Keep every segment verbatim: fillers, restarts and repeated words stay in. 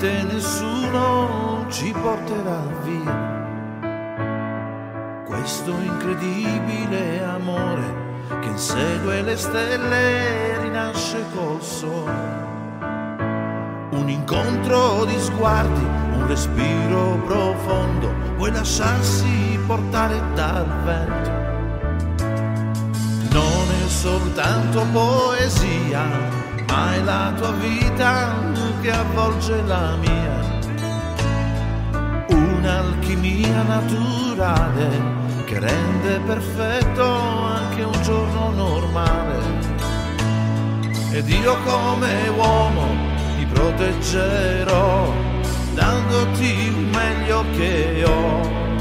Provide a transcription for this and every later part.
niente, nessuno ci porterà via questo incredibile amore che insegue le stelle e rinasce col sole. Un incontro di sguardi, un respiro profondo, vuoi lasciarsi portare dal vento. Non è soltanto poesia, ma è la tua vita che avvolge la mia. Un'alchimia naturale che rende perfetto anche un giorno normale. Ed io come uomo ti proteggerò, dandoti il meglio che ho.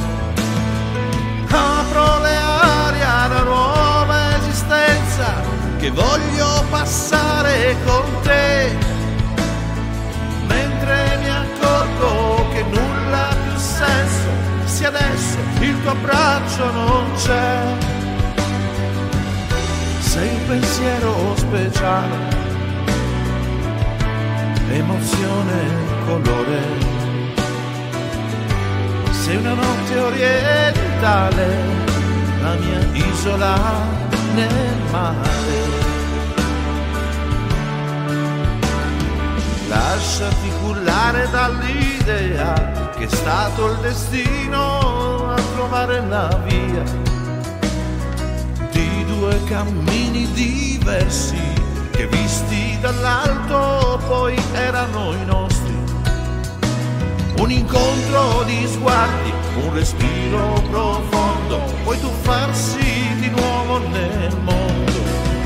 Apro le ali alla nuova esistenza che voglio passare con te, mentre mi accorgo che nulla ha più senso se adesso il tuo abbraccio non c'è. Sei un pensiero speciale, emozione, colore. Sei una notte orientale, la mia isola nel mare. Lasciati cullare dall'idea che è stato il destino a trovare la via di due cammini diversi che visti dall'alto poi erano i nostri. Un incontro di sguardi, un respiro profondo, puoi tuffarsi di nuovo nel mondo.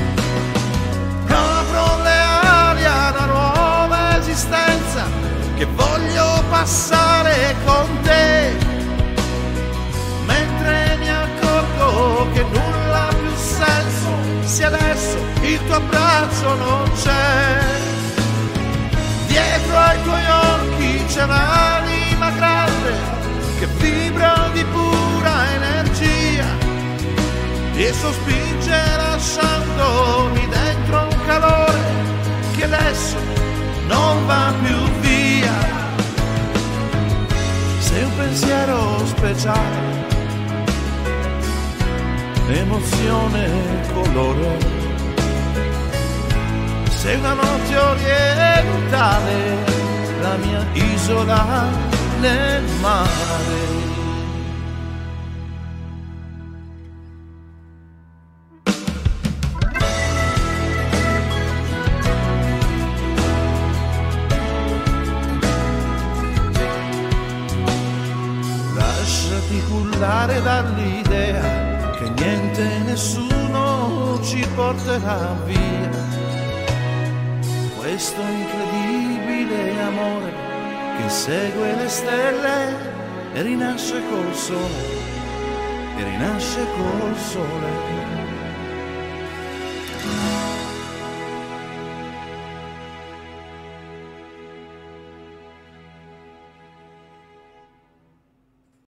Apro le ali a una nuova esistenza che voglio passare con te, mentre mi accorgo che nulla ha più senso se adesso il tuo abbraccio non c'è. Dietro ai tuoi occhi c'è un'anima grande che vibra di pura energia e sospinge lasciandomi dentro un calore che adesso non va più via. Sei un pensiero speciale, emozione, colore. Sei una notte orientale, la mia isola nel mare. Lasciati cullare dall'idea che niente e nessuno ci porterà via questo incredibile amore che segue le stelle e rinasce col sole, e rinasce col sole.